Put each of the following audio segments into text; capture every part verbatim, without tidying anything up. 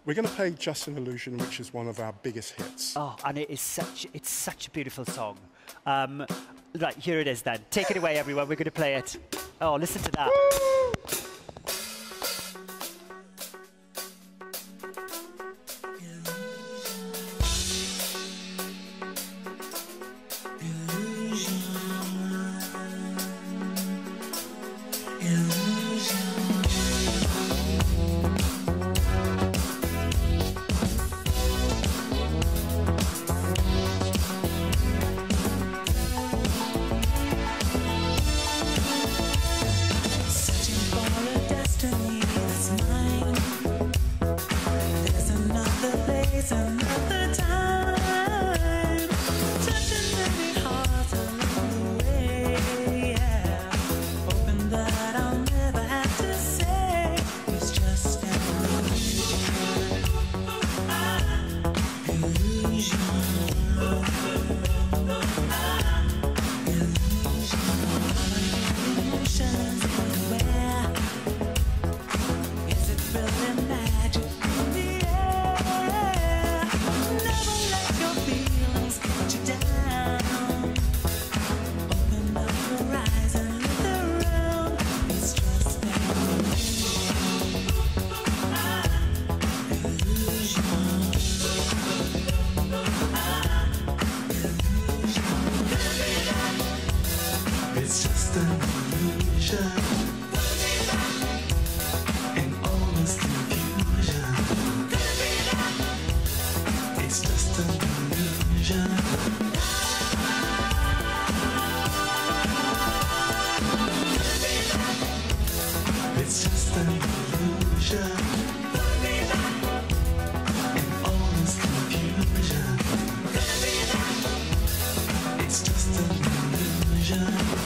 We're going to play Just an Illusion, which is one of our biggest hits. Oh, and it is such, it's such a beautiful song. Um, right, here it is then. Take it away, everyone. We're going to play it. Oh, listen to that. Woo! Another time, touching many hearts along the way, yeah. Hoping that I'll never have to say it's just an illusion, illusion, illusion. Emotions everywhere. Is it really magic in the air? Never let your feelings get you down. Open up your eyes and look around. It's just an illusion, illusion, illusion. It's just an illusion. In all this confusion, it's just an illusion. It's just an illusion. In all this confusion, it's just an illusion.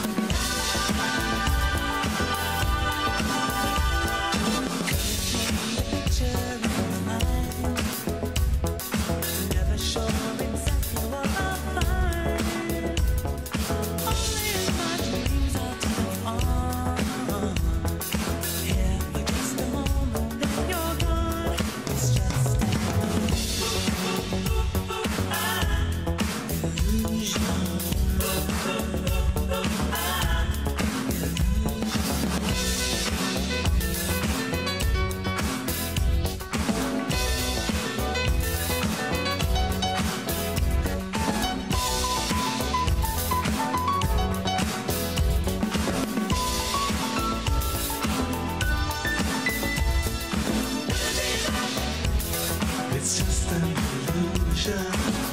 It's just an illusion.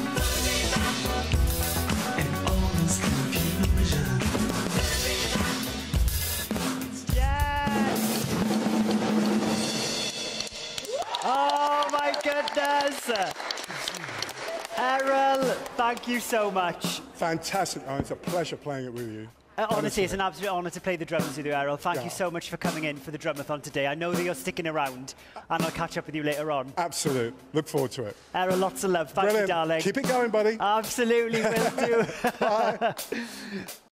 In all this confusion. Yes! Oh my goodness! Errol, thank you so much. Fantastic. Oh, it's a pleasure playing it with you. Uh, honestly, it's an absolute honour to play the drums with you, Errol. Thank Yeah. you so much for coming in for the Drumathon today. I know that you're sticking around, and I'll catch up with you later on. Absolute. Look forward to it. Errol, lots of love. Thank Brilliant. you, darling. Keep it going, buddy. Absolutely will do. Bye.